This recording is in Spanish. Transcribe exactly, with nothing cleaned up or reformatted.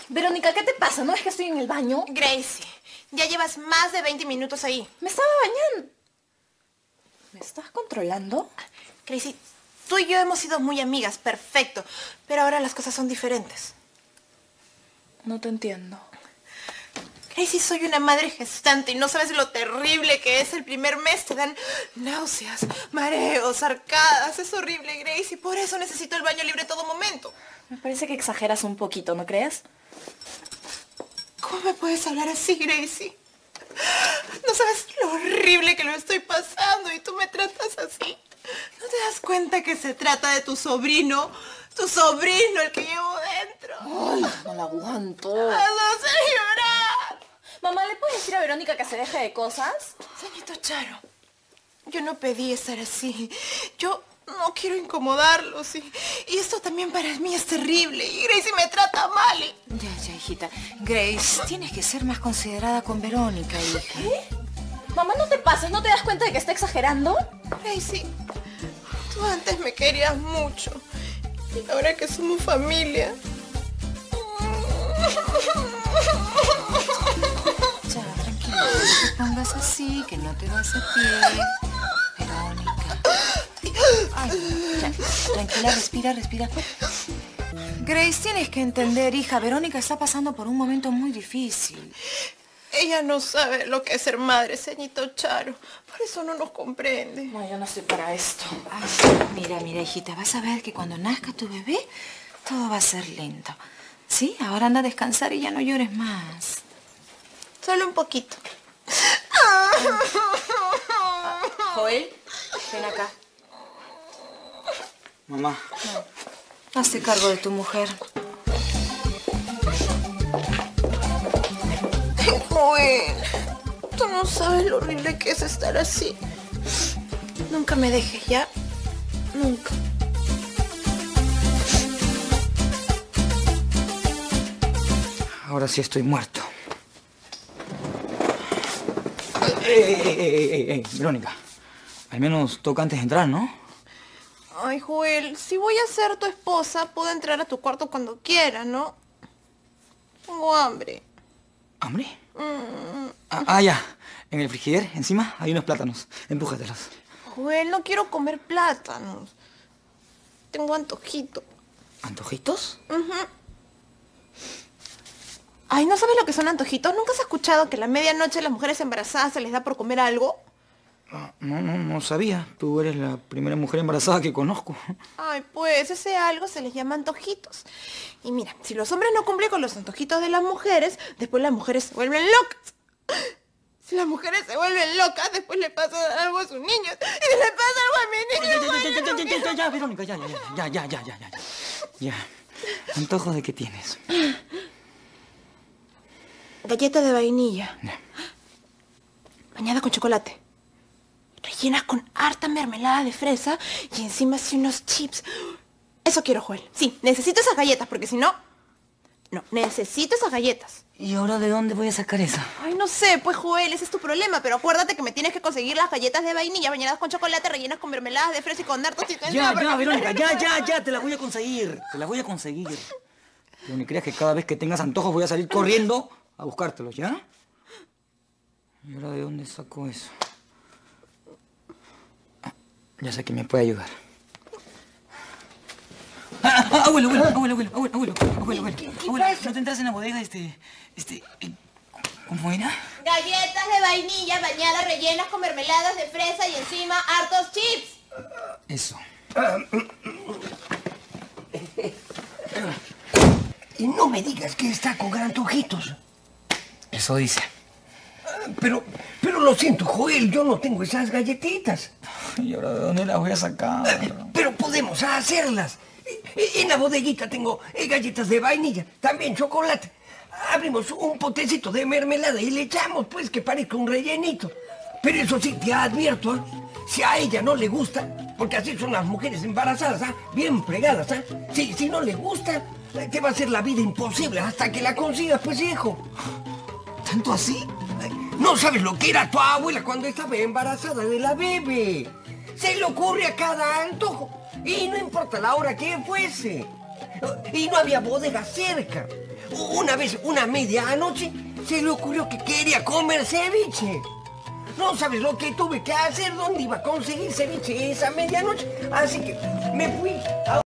Verónica, ¿qué te pasa? ¿No ves que estoy en el baño? Gracie, ya llevas más de veinte minutos ahí. Me estaba bañando. ¿Me estás controlando? Gracie, tú y yo hemos sido muy amigas, perfecto. Pero ahora las cosas son diferentes. No te entiendo. Gracie, soy una madre gestante y no sabes lo terrible que es el primer mes. Te dan náuseas, mareos, arcadas. Es horrible, Gracie. Por eso necesito el baño libre todo momento. Me parece que exageras un poquito, ¿no crees? ¿Cómo me puedes hablar así, Gracie? No sabes lo horrible que lo estoy pasando y tú me tratas así. ¿No te das cuenta que se trata de tu sobrino? Tu sobrino, el que llevo dentro. Ay, no la aguanto. ¡Vas a hacer llorar! Mamá, ¿le puedes decir a Verónica que se deje de cosas? Señorito Charo, yo no pedí estar así. Yo no quiero incomodarlos y, y esto también para mí es terrible. Y Gracie me trata mal. Y... Ya, ya, hijita. Grace, tienes que ser más considerada con Verónica, hija. ¿Qué? Mamá, no te pases, ¿no te das cuenta de que está exagerando? Gracie, tú antes me querías mucho. Y ahora que somos familia... Ya, tranquila, no te pongas así, que no te vas a pie. Verónica. Ay, ya, tranquila, respira, respira. Grace, tienes que entender, hija, Verónica está pasando por un momento muy difícil. Ella no sabe lo que es ser madre, señorito Charo. Por eso no nos comprende. No, yo no estoy para esto. Ay, mira, mira, hijita, vas a ver que cuando nazca tu bebé, todo va a ser lento. ¿Sí? Ahora anda a descansar y ya no llores más. Solo un poquito. Joel, ven acá. Mamá. Hazte cargo de tu mujer. Joel, tú no sabes lo horrible que es estar así. Nunca me dejes, ¿ya? Nunca. Ahora sí estoy muerto. ¡Ey, ey, ey, ey, ey, ey! Verónica, al menos toca antes de entrar, ¿no? Ay, Joel, si voy a ser tu esposa, puedo entrar a tu cuarto cuando quiera, ¿no? Tengo hambre. ¿Hambre? Mm. Ah, ah, ya. En el frigider, encima, hay unos plátanos. Empújatelos. Joel, no quiero comer plátanos. Tengo antojito. ¿Antojitos? Uh-huh. Ay, ¿no sabes lo que son antojitos? ¿Nunca has escuchado que a la medianoche a las mujeres embarazadas se les da por comer algo? Ah, no, no, no sabía. Tú eres la primera mujer embarazada que conozco. Ay, pues ese algo se les llama antojitos. Y mira, si los hombres no cumplen con los antojitos de las mujeres, después las mujeres se vuelven locas. Si las mujeres se vuelven locas, después le pasa algo a sus niños. Y si le pasa algo a mi niño... Ya, ya, ya, ya, ya, ya, ya, ya, Verónica, ya, ya, ya, ya, ya, ya, ya, ya. ¿Antojos de qué tienes? Galleta de vainilla. Bañada con chocolate. Rellenas con harta mermelada de fresa y encima así unos chips. Eso quiero, Joel. Sí, necesito esas galletas porque si no... No, necesito esas galletas. ¿Y ahora de dónde voy a sacar eso? Ay, no sé, pues Joel, ese es tu problema. Pero acuérdate que me tienes que conseguir las galletas de vainilla bañadas con chocolate, rellenas con mermeladas de fresa y con hartos chips. Ya, ya, Verónica, ya, ya, ya, te las voy a conseguir. Te las voy a conseguir. Pero ni creas que cada vez que tengas antojos voy a salir corriendo a buscártelos, ¿ya? ¿Y ahora de dónde saco eso? Ah, ya sé que me puede ayudar. Ah, ah, abuelo, abuelo, abuelo, abuelo, abuelo, abuelo, abuelo, abuelo, abuelo, ¿no te entras en la bodega este, este, ¿cómo era? Galletas de vainilla bañadas, rellenas con mermeladas de fresa y encima hartos chips. Eso. Y no me digas que está con antojitos. Eso dice. Pero, pero lo siento, Joel, yo no tengo esas galletitas. ¿Y ahora de dónde las voy a sacar? Pero podemos hacerlas. En la bodeguita tengo galletas de vainilla, también chocolate. Abrimos un potecito de mermelada y le echamos, pues, que parezca un rellenito. Pero eso sí, te advierto, ¿eh? Si a ella no le gusta, porque así son las mujeres embarazadas, ¿ah? Bien fregadas, ¿ah? Si, si no le gusta, te va a hacer la vida imposible hasta que la consigas, pues, hijo. ¿Tanto así? No sabes lo que era tu abuela cuando estaba embarazada de la bebé. Se le ocurre a cada antojo. Y no importa la hora que fuese. Y no había bodega cerca. Una vez, una medianoche, se le ocurrió que quería comer ceviche. No sabes lo que tuve que hacer, dónde iba a conseguir ceviche esa medianoche. Así que me fui a...